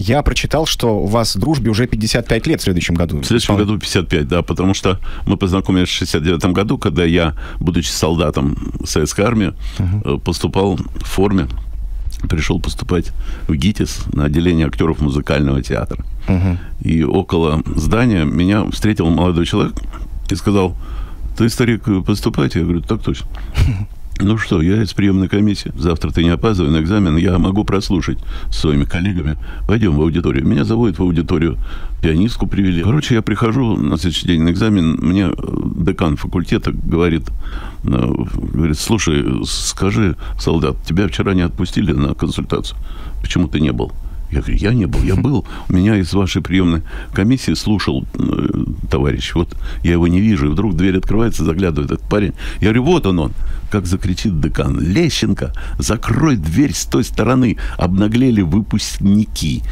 Я прочитал, что у вас дружбе уже 55 лет в следующем году. В следующем году 55, да, потому что мы познакомились в 69 году, когда я, будучи солдатом Советской армии, поступал в форме, пришел поступать в ГИТИС на отделение актеров музыкального театра. И около здания меня встретил молодой человек и сказал: ты, старик, поступать? Я говорю: так точно. Ну что, я из приемной комиссии. Завтра ты не опаздывай на экзамен. Я могу прослушать с своими коллегами. Пойдем в аудиторию. Меня заводят в аудиторию. Пианистку привели. Короче, я прихожу на следующий день на экзамен. Мне декан факультета говорит: слушай, скажи, солдат, тебя вчера не отпустили на консультацию? Почему ты не был? Я говорю: я не был, я был. У меня из вашей приемной комиссии слушал товарищ. Вот я его не вижу. И вдруг дверь открывается, заглядывает этот парень. Я говорю: вот он. Как закричит декан: Лещенко, закрой дверь с той стороны. Обнаглели выпускники.